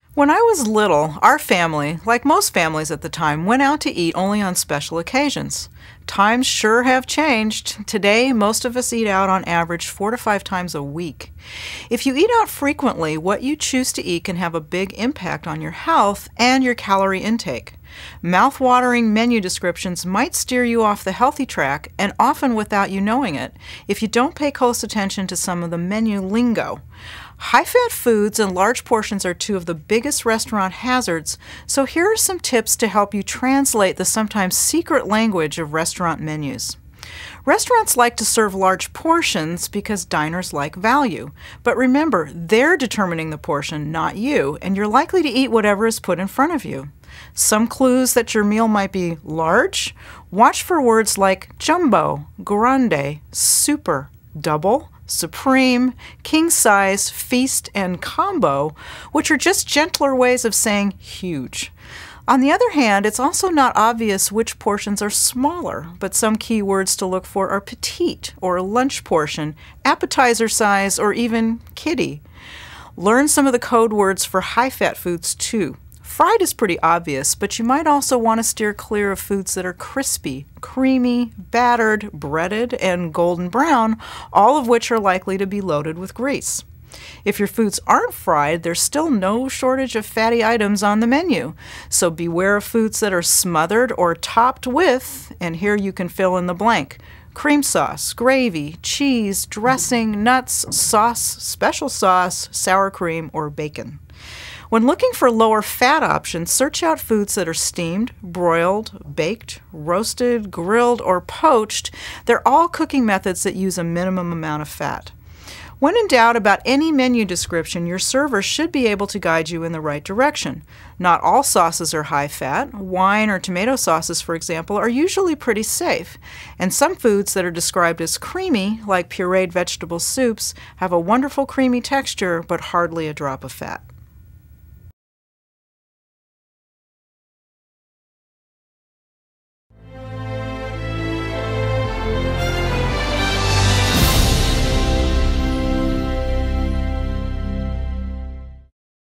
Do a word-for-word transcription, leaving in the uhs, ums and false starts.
When I was little, our family, like most families at the time, went out to eat only on special occasions. Times sure have changed. Today, most of us eat out on average four to five times a week. If you eat out frequently, what you choose to eat can have a big impact on your health and your calorie intake. Mouth-watering menu descriptions might steer you off the healthy track, and often without you knowing it, if you don't pay close attention to some of the menu lingo. High-fat foods and large portions are two of the biggest restaurant hazards, so here are some tips to help you translate the sometimes secret language of restaurant menus. Restaurants like to serve large portions because diners like value. But remember, they're determining the portion, not you, and you're likely to eat whatever is put in front of you. Some clues that your meal might be large: watch for words like jumbo, grande, super, double, supreme, king size, feast, and combo, which are just gentler ways of saying huge. On the other hand, it's also not obvious which portions are smaller, but some key words to look for are petite, or lunch portion, appetizer size, or even kiddie. Learn some of the code words for high-fat foods too. Fried is pretty obvious, but you might also want to steer clear of foods that are crispy, creamy, battered, breaded, and golden brown, all of which are likely to be loaded with grease. If your foods aren't fried, there's still no shortage of fatty items on the menu, so beware of foods that are smothered or topped with, and here you can fill in the blank: cream sauce, gravy, cheese, dressing, nuts, sauce, special sauce, sour cream, or bacon. When looking for lower fat options, search out foods that are steamed, broiled, baked, roasted, grilled, or poached. They're all cooking methods that use a minimum amount of fat. When in doubt about any menu description, your server should be able to guide you in the right direction. Not all sauces are high fat. Wine or tomato sauces, for example, are usually pretty safe. And some foods that are described as creamy, like pureed vegetable soups, have a wonderful creamy texture but hardly a drop of fat.